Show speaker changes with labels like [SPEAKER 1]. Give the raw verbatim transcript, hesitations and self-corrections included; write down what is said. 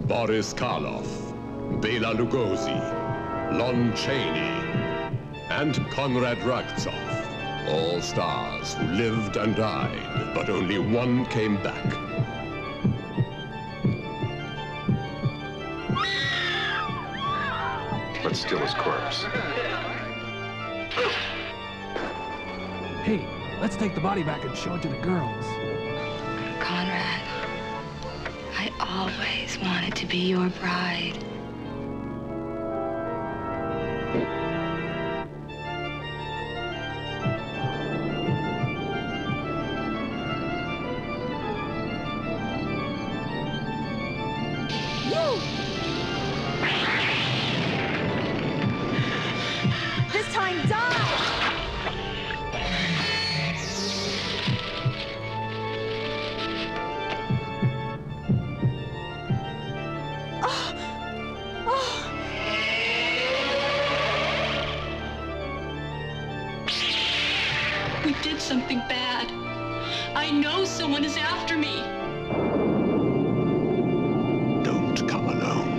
[SPEAKER 1] Boris Karloff, Bela Lugosi, Lon Chaney, and Conrad Radzoff. All stars who lived and died, but only one came back.
[SPEAKER 2] Let's steal his corpse.
[SPEAKER 3] Hey, let's take the body back and show it to the girls.
[SPEAKER 4] Conrad, I always wanted to be your bride.
[SPEAKER 5] Woo! This time, die!
[SPEAKER 6] We did something bad. I know someone is after me.
[SPEAKER 2] Don't come alone.